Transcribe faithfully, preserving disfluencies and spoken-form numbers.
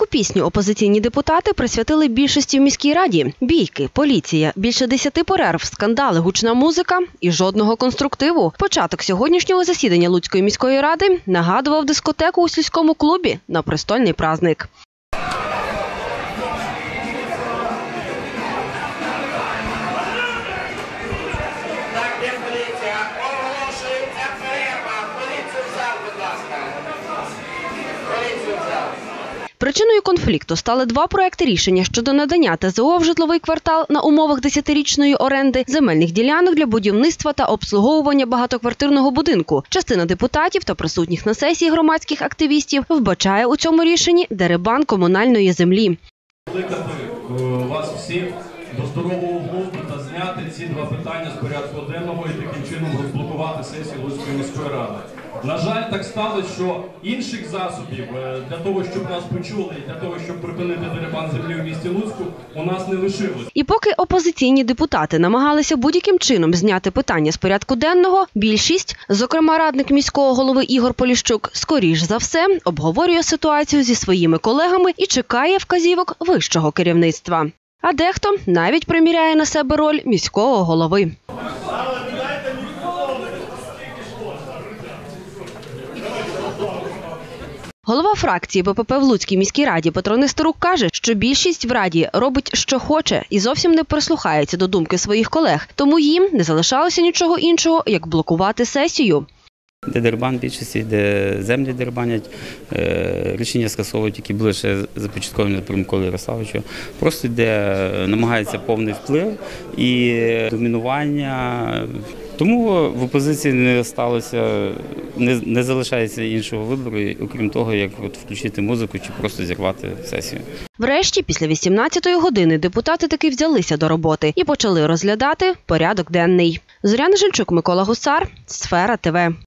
Таку пісню опозиційні депутати присвятили більшості в міській раді. Бійки, поліція, більше десяти перерв, скандали, гучна музика і жодного конструктиву. Початок сьогоднішнього засідання Луцької міської ради нагадував дискотеку у сільському клубі на престольний праздник. Причиною конфлікту стали два проекти рішення щодо надання Те Зе О в житловий квартал на умовах десятирічної оренди земельних ділянок для будівництва та обслуговування багатоквартирного будинку. Частина депутатів та присутніх на сесії громадських активістів вбачає у цьому рішенні дерибан комунальної землі. Кликати вас всіх до здорового глузду та зняти ці два питання з порядку денного і таким чином розблокувати сесію Луцької міської ради. На жаль, так сталося, що інших засобів для того, щоб нас почули, і для того, щоб припинити дерибан землі у місті Луцьку, у нас не лишилось. І поки опозиційні депутати намагалися будь-яким чином зняти питання з порядку денного, більшість, зокрема радник міського голови Ігор Поліщук, скоріш за все, обговорює ситуацію зі своїми колегами і чекає вказівок вищого керівництва. А дехто навіть приміряє на себе роль міського голови. Голова фракції Бе Пе Пе в Луцькій міській раді Петро Нестерук каже, що більшість в раді робить, що хоче, і зовсім не прислухається до думки своїх колег. Тому їм не залишалося нічого іншого, як блокувати сесію. Де дерибан більшості, де землі дерибанять, рішення скасовують, які були ще започатковані при Миколі Ярославовичу. Просто де намагається повний вплив і домінування. Тому в опозиції не сталося, не, не залишається іншого вибору, окрім того, як от включити музику чи просто зірвати сесію. Врешті, після вісімнадцятої години депутати таки взялися до роботи і почали розглядати порядок денний. Зоряна Жильчук, Микола Гусар, Сфера Те Ве.